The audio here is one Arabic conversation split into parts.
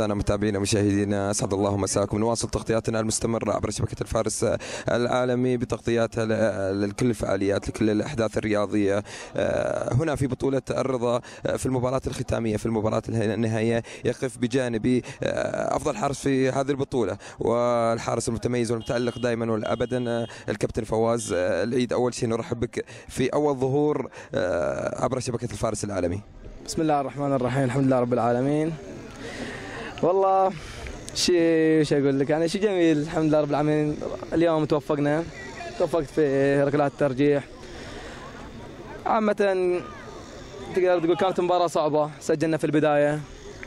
أعزائنا متابعينا ومشاهدينا، أسعد الله مساكم. نواصل تغطياتنا المستمرة عبر شبكة الفارس العالمي بتغطياتها لكل الفعاليات، لكل الأحداث الرياضية. هنا في بطولة الرضا في المباراة الختامية، في المباراة النهائية، يقف بجانبي أفضل حارس في هذه البطولة والحارس المتميز والمتألق دائما وأبدا الكابتن فواز العيد. أول شيء نرحب بك في أول ظهور عبر شبكة الفارس العالمي. بسم الله الرحمن الرحيم، الحمد لله رب العالمين. والله شيء اقول لك، يعني شيء جميل، الحمد لله رب العالمين. اليوم توفقت في ركلات الترجيح. عامة تقدر تقول كانت مباراة صعبة، سجلنا في البداية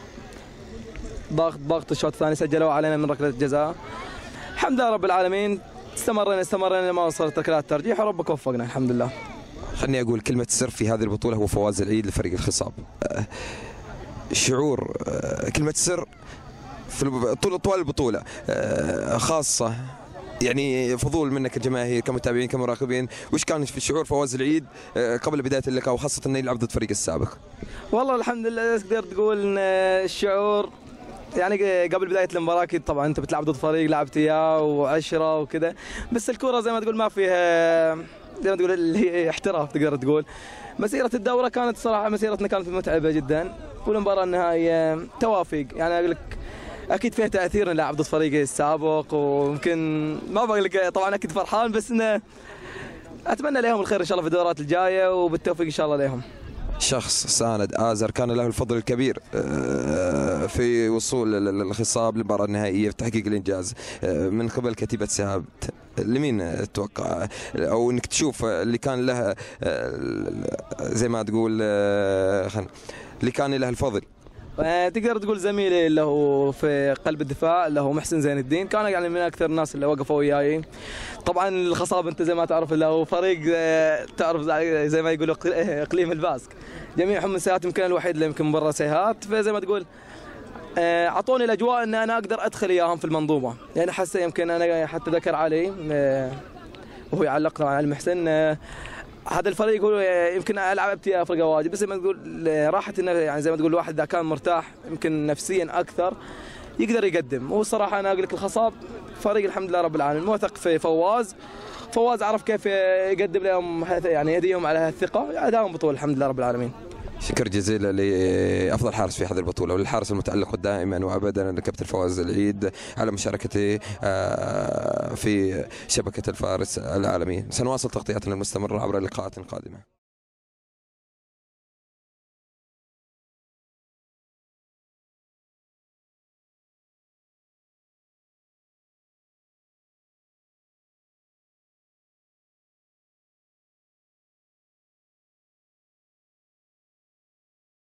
ضغط الشوط الثاني سجلوا علينا من ركلة الجزاء. الحمد لله رب العالمين، استمرنا لما وصلت ركلات الترجيح وربك وفقنا الحمد لله. خلني أقول كلمة السر في هذه البطولة هو فواز العيد لفريق الخصاب. شعور كلمة السر في طوال البطولة خاصة، يعني فضول منك الجماهير كمتابعين كمراقبين، وش كان في شعور فواز العيد قبل بداية اللقاء وخاصة انه يلعب ضد فريق السابق؟ والله الحمد لله تقدر تقول ان الشعور يعني قبل بدايه المباراه اكيد طبعا انت بتلعب ضد فريق لعبت اياه وعشره وكذا، بس الكره زي ما تقول ما فيها، زي ما تقول اللي هي احتراف. تقدر تقول مسيره الدوره كانت صراحه مسيرتنا كانت متعبه جدا، والمباراه النهائيه توافق. يعني اقول لك اكيد فيها تاثير نلعب ضد فريق السابق، ويمكن ما بقول لك طبعا اكيد فرحان، بس انه اتمنى لهم الخير ان شاء الله في الدورات الجايه وبالتوفيق ان شاء الله لهم. شخص ساند آزر كان له الفضل الكبير في وصول الخصاب للمباراة النهائية وتحقيق الإنجاز من قبل كتيبة سهاب. لمين تتوقع أو أنك تشوف اللي كان له زي ما تقول اللي كان له الفضل؟ تقدر تقول زميلي اللي هو في قلب الدفاع اللي هو محسن زين الدين، كان يعني من اكثر الناس اللي وقفوا وياي. طبعا الخصاب انت زي ما تعرف اللي هو فريق تعرف زي ما يقولوا اقليم الباسك، جميعهم من سيهات، يمكن الوحيد اللي يمكن برا سيهات، فزي ما تقول اعطوني الاجواء ان انا اقدر ادخل اياهم في المنظومه. يعني حسه يمكن انا حتى ذكر علي وهو يعلق على المحسن، هذا الفريق هو يمكن لعبت افريقيا واجد، بس زي ما تقول راحت يعني زي ما تقول الواحد اذا كان مرتاح يمكن نفسيا اكثر يقدر يقدم. والصراحه انا اقول لك الخصاب فريق الحمد لله رب العالمين موثق في فواز عرف كيف يقدم لهم يعني يهديهم على الثقه، اداهم بطوله الحمد لله رب العالمين. شكر جزيلا لأفضل حارس في هذه البطولة وللحارس المتألق دائما وأبدا الكابتن فواز العيد على مشاركته في شبكة الفارس العالمي. سنواصل تغطياتنا المستمرة عبر اللقاءات القادمة.